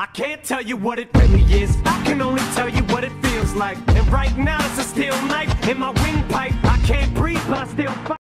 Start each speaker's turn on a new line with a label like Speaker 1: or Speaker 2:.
Speaker 1: I can't tell you what it really is. I can only tell you what it feels like. And right now it's a steel knife in my window.